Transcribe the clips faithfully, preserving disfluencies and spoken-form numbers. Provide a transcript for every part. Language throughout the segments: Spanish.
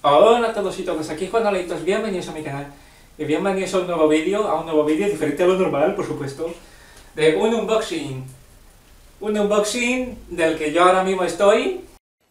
Hola a todos y todas, aquí Juan Oleitos, bienvenidos a mi canal y bienvenidos a un nuevo vídeo, a un nuevo vídeo diferente a lo normal, por supuesto, de un unboxing, un unboxing del que yo ahora mismo estoy.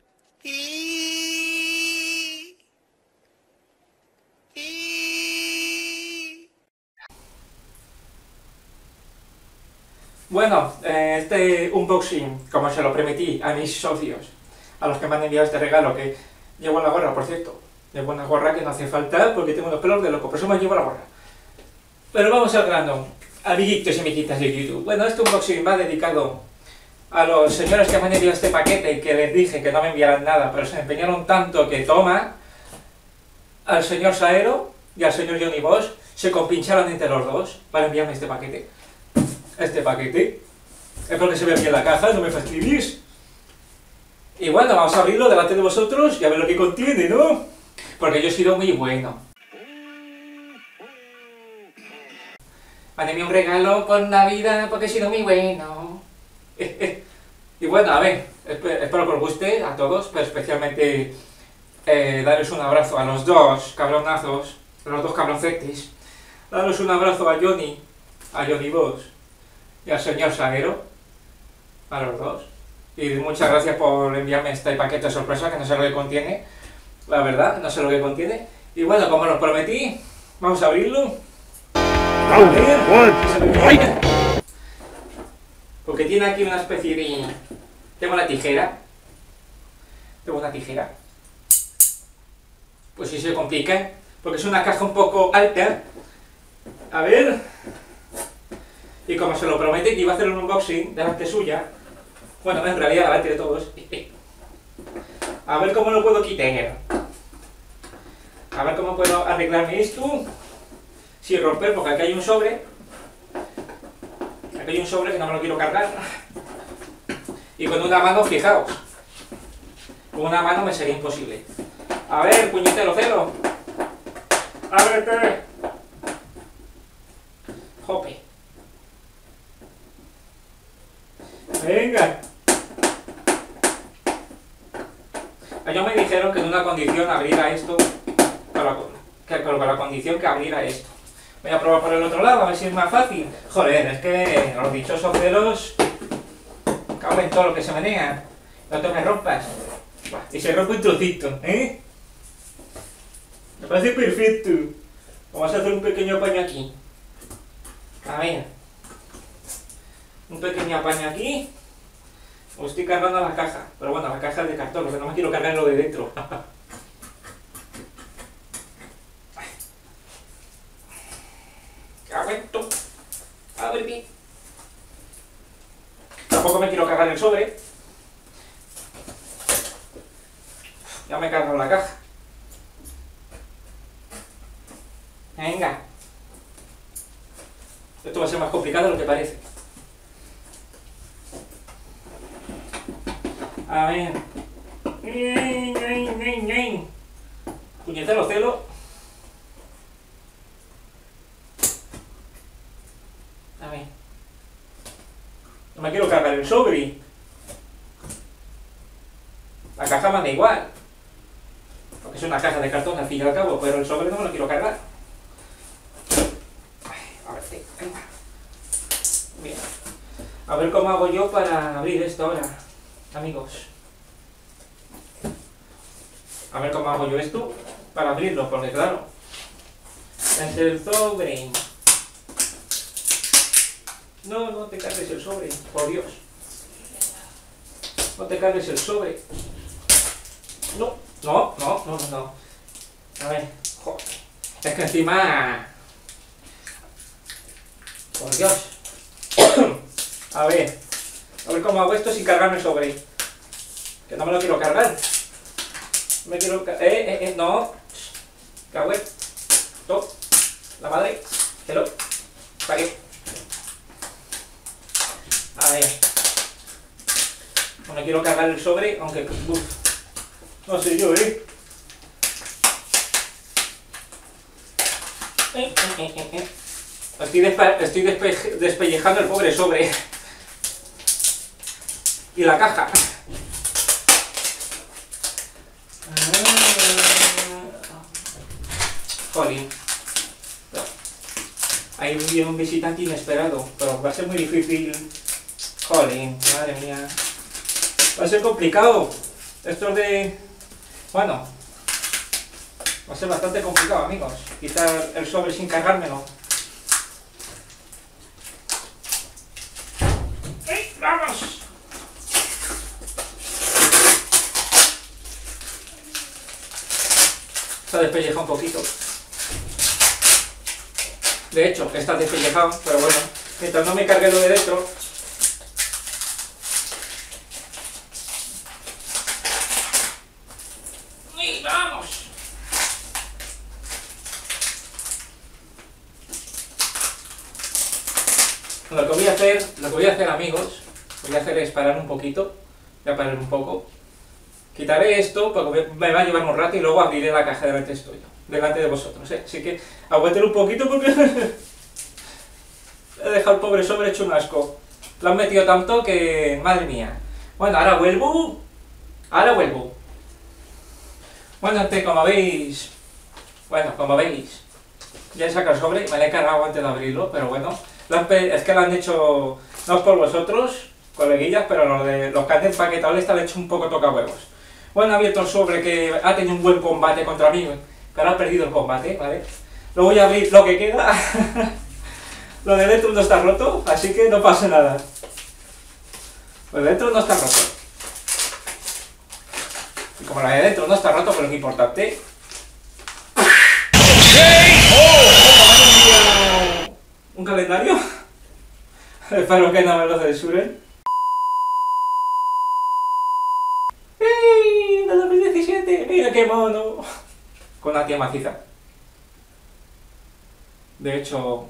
Bueno, eh, este unboxing, como se lo prometí a mis socios, a los que me han enviado este regalo, que llevo la gorra, por cierto, llevo una gorra que no hace falta porque tengo los pelos de loco, por eso me llevo la gorra. Pero vamos al grano, amiguitos y amiguitas de YouTube. Bueno, este unboxing va dedicado a los señores que me han enviado este paquete y que les dije que no me enviaran nada, pero se empeñaron tanto que toma, al señor Saero y al señor Johnny Bosch, se compincharon entre los dos para enviarme este paquete. Este paquete. Espero que se vea bien la caja, no me fastidies. Y bueno, vamos a abrirlo delante de vosotros y a ver lo que contiene, ¿no? Porque yo he sido muy bueno. Me han enviado un regalo por Navidad porque he sido muy bueno. Y bueno, a ver, espero que os guste a todos, pero especialmente eh, daros un abrazo a los dos cabronazos, a los dos cabroncetes. Daros un abrazo a Johnny, a Johnny Bosch y al señor Saero, a los dos. Y muchas gracias por enviarme este paquete de sorpresa, que no sé lo que contiene, la verdad, no sé lo que contiene. Y bueno, como os prometí, vamos a abrirlo. A ver, porque tiene aquí una especie de... Tengo una tijera. Tengo una tijera. Pues sí se complica, porque es una caja un poco alta. A ver... Y como se lo prometí que iba a hacer un unboxing delante suya, bueno, en realidad delante de todos, a ver cómo lo puedo quitar. A ver cómo puedo arreglarme esto sin romper, porque aquí hay un sobre. Aquí hay un sobre que no me lo quiero cargar. Y con una mano, fijaos, con una mano me sería imposible. A ver, puñetero celo. ¡Ábrete! Jope. Venga. Ellos me dijeron que en una condición abriera esto, con la, que, con la condición que abriera esto. Voy a probar por el otro lado, a ver si es más fácil. Joder, es que los dichosos celos cago en todo lo que se menea. No te me rompas. Y se rompe un trocito, ¿eh? Me parece perfecto. Vamos a hacer un pequeño apaño aquí. A ver. Un pequeño apaño aquí. Os estoy cargando la caja. Pero bueno, la caja es de cartón, porque no me quiero cargar lo de dentro. Aguento. A ver bien. Tampoco me quiero cargar el sobre. Ya me he cargado la caja. Venga. Esto va a ser más complicado de lo que parece. A ver. Puñetero celo. A ver. No me quiero cargar el sobre. La caja me da igual. Porque es una caja de cartón al fin y al cabo, pero el sobre no me lo quiero cargar. A ver, venga. Bien. A ver cómo hago yo para abrir esto ahora, amigos. A ver cómo hago yo esto para abrirlo, porque claro, es el sobre. No, no te cargues el sobre, por Dios. No te cargues el sobre. No, no, no, no, no, no. A ver, joder. Es que encima... Por Dios. A ver. A ver cómo hago esto sin cargarme el sobre. Que no me lo quiero cargar. Me quiero... Eh, eh, eh, no. Cagüe. Top. La madre. Hello. Pagué. A ver. No me quiero cargar el sobre, aunque... Uf, no sé yo, ¿eh? Eh, eh, eh, eh. Estoy, despe estoy despe despellejando el pobre sobre. Y la caja. Jolín. Hay un, un visitante inesperado, pero va a ser muy difícil. Jolín, madre mía. Va a ser complicado. Esto de... Bueno. Va a ser bastante complicado, amigos. Quitar el sobre sin cargármelo. ¡Ey! ¡Vamos! Se ha despellejado un poquito. De hecho, está despellejado, pero bueno, mientras no me cargue lo de dentro. ¡Y vamos! Lo que voy a hacer, lo que voy a hacer, amigos, voy a hacer es parar un poquito. Voy a parar un poco. Quitaré esto porque me va a llevar un rato y luego abriré la caja delante de, delante de vosotros, ¿eh? Así que aguanten un poquito porque he dejado al pobre sobre hecho un asco. Lo han metido tanto que... madre mía. Bueno, ahora vuelvo. Ahora vuelvo. Bueno, antes, como veis... Bueno, como veis... Ya he sacado el sobre, me lo he cargado antes de abrirlo, pero bueno. Lo han, es que lo han hecho... No es por vosotros, coleguillas, pero los, de, los que han empaquetado esta le he hecho un poco toca huevos. Bueno, he abierto el sobre que ha tenido un buen combate contra mí, pero ha perdido el combate, ¿vale? Lo voy a abrir lo que queda. Lo de dentro no está roto, así que no pasa nada. Lo de dentro no está roto. Y como lo de dentro no está roto, pero es importante. ¿Un calendario? Espero que no me lo censuren. ¡Ey! dos mil diecisiete, mira qué mono. Con una tía maciza. De hecho,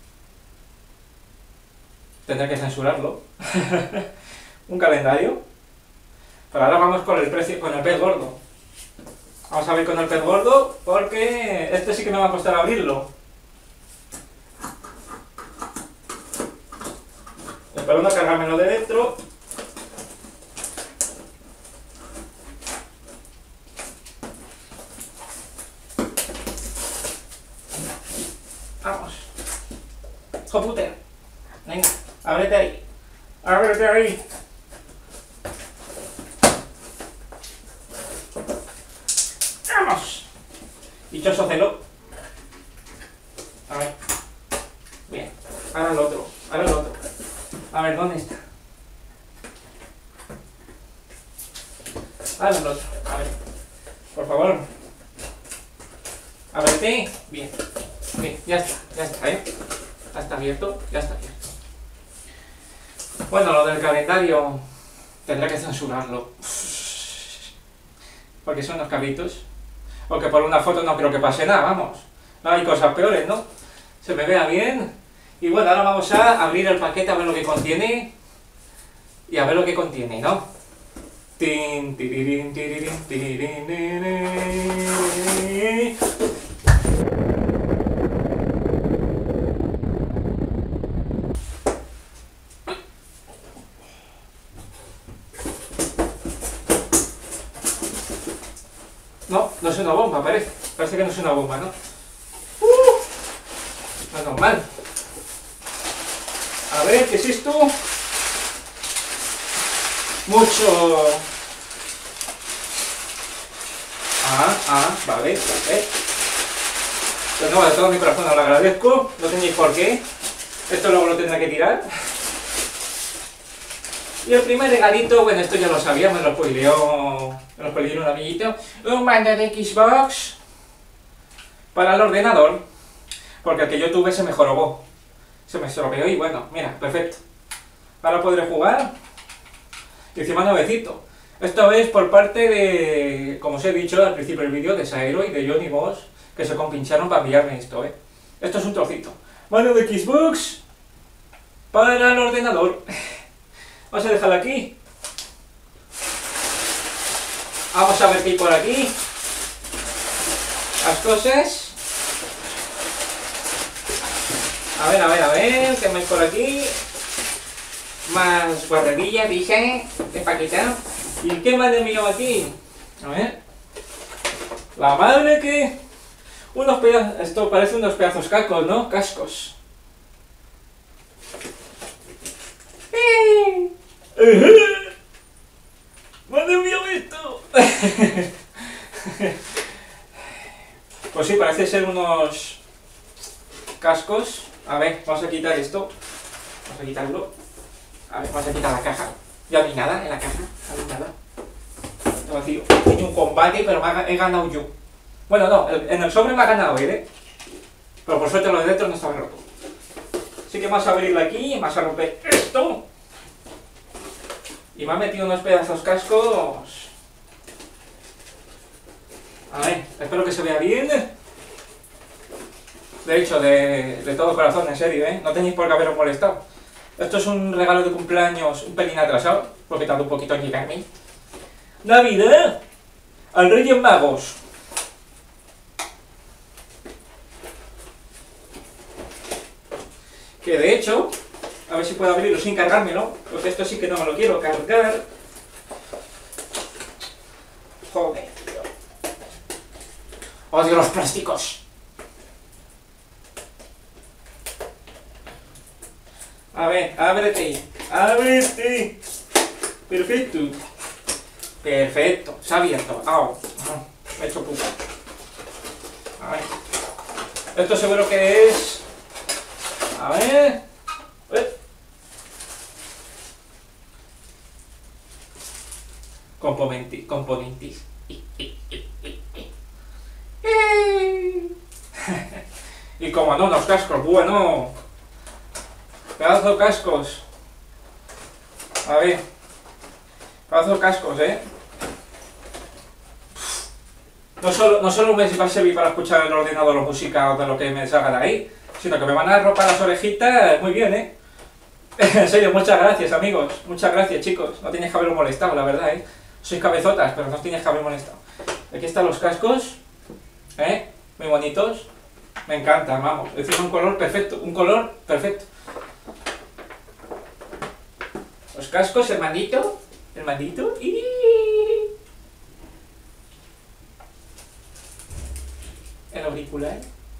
tendré que censurarlo. Un calendario. Pero ahora vamos con el precio, con el pez gordo. Vamos a ver con el pez gordo, porque este sí que me va a costar abrirlo. Espero no cargármelo de dentro. Vamos. ¡Joputer! Venga, ábrete ahí. Ábrete ahí. ¡Vamos! Dichoso celo. A ver. Bien. Ahora el otro. Ahora el otro. A ver, ¿dónde está? Ahora el otro. A ver. Por favor. Ábrete. Bien. Bien, ya está, ya está, ¿eh? Ya está abierto, ya está abierto. Bueno, lo del calendario tendré que censurarlo. Porque son los cabritos. Porque por una foto no creo que pase nada, vamos. No hay cosas peores, ¿no? Se me vea bien. Y bueno, ahora vamos a abrir el paquete a ver lo que contiene. Y a ver lo que contiene, ¿no? Tin, tirirín, tirirín, tirirín, tirirín. No, no es una bomba, parece. Parece que no es una bomba, ¿no? Uh, no es normal. A ver, ¿qué es esto? Mucho... Ah, ah, vale, vale. Pues no, de todo mi corazón os lo agradezco. No tenéis por qué. Esto luego lo tendré que tirar. Y el primer regalito, bueno, esto ya lo sabía, me lo spoileó, me lo spoileó un amiguito. Un mando de Xbox para el ordenador, porque el que yo tuve se me jorobó, se me estropeó y bueno, mira, perfecto. Ahora podré jugar y encima nuevecito. Esto es por parte de, como os he dicho al principio del vídeo, de Saero y de Johnny Boss, que se compincharon para enviarme esto, ¿eh? Esto es un trocito. Mano de Xbox para el ordenador. Vamos a dejarlo aquí. Vamos a ver qué hay por aquí. Las cosas. A ver, a ver, a ver, ¿qué hay por aquí? Más guardería, dice, empaquetado. ¿Y qué más le envió aquí? A ver. La madre que... Unos pedazos, esto parece unos pedazos cascos, ¿no? Cascos. ¡Eh! ¡Madre mía esto! Pues sí, parece ser unos cascos. A ver, vamos a quitar esto. Vamos a quitarlo. A ver, vamos a quitar la caja. Ya no hay nada en la caja. No hay nada. Está vacío. Tiene un combate, pero me ha, he ganado yo. Bueno, no, en el sobre me ha ganado él, ¿eh? Pero por suerte lo de dentro no estaba roto. Así que vamos a abrirlo aquí y vamos a romper esto. Y me ha metido unos pedazos cascos. A ver, espero que se vea bien. De hecho, de, de todo corazón, en serio, ¿eh? No tenéis por qué haberos molestado. Esto es un regalo de cumpleaños un pelín atrasado, porque tardó un poquito en llegarme. ¡Navidad! ¡Al Reyes Magos! Que de hecho, a ver si puedo abrirlo sin cargármelo, porque esto sí que no me lo quiero cargar. Joder, tío. Odio los plásticos. A ver, ábrete. Ábrete. Perfecto. Perfecto. Se ha abierto. Ah, me he hecho puta. A ver. Esto seguro que es... A ver... Eh. Componenti, componentis. Y como no, los cascos, bueno. Pedazo de cascos. A ver. Pedazo de cascos, eh. No solo, no solo me va a servir para escuchar el ordenador o música o de lo que me salga de ahí, sino que me van a arropar las orejitas muy bien, ¿eh? En serio, muchas gracias, amigos. Muchas gracias, chicos. No tenéis que haberlo molestado, la verdad, ¿eh? Sois cabezotas, pero no os tenéis que haber molestado. Aquí están los cascos, ¿eh? Muy bonitos. Me encantan, vamos. Es decir, un color perfecto. Un color perfecto. Los cascos, el mandito. El mandito. Y... el auricular.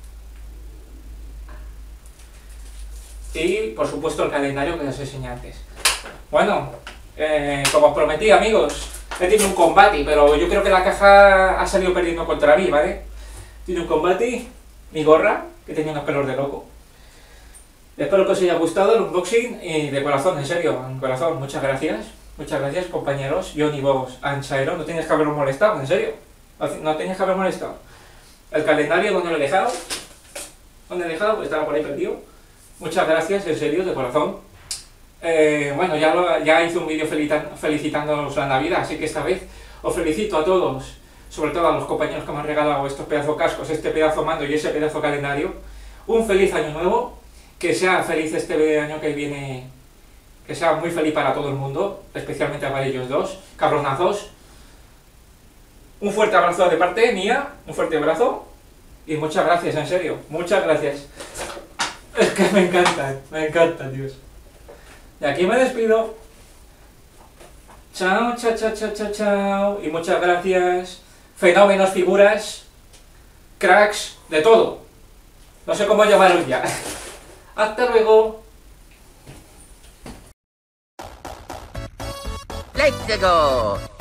Y, por supuesto, el calendario que os enseñé antes. Bueno, eh, como os prometí, amigos, he tenido un combate, pero yo creo que la caja ha salido perdiendo contra mí, ¿vale? Tiene un combate, mi gorra, que tenía unos pelos de loco. Espero que os haya gustado el unboxing y de corazón, en serio, en corazón, muchas gracias. Muchas gracias, compañeros. Yo ni vos, Anchaero, no tenías que haberlo molestado, en serio. No tenías que haber molestado. El calendario, ¿dónde lo he dejado? ¿Dónde he dejado? Estaba por ahí perdido. Muchas gracias, en serio, de corazón. Eh, bueno, ya, lo, ya hice un vídeo felicitándoos la Navidad, así que esta vez os felicito a todos, sobre todo a los compañeros que me han regalado estos pedazos cascos, este pedazo mando y ese pedazo calendario. Un feliz año nuevo, que sea feliz este año que viene, que sea muy feliz para todo el mundo, especialmente para ellos dos, cabronazos. Un fuerte abrazo de parte mía, un fuerte abrazo, y muchas gracias, en serio, muchas gracias. Es que me encantan, me encantan, Dios. Y aquí me despido. Chao, chao, chao, chao, chao, chao. Y muchas gracias. Fenómenos, figuras, cracks, de todo. No sé cómo llamaros ya. Hasta luego. Let's go.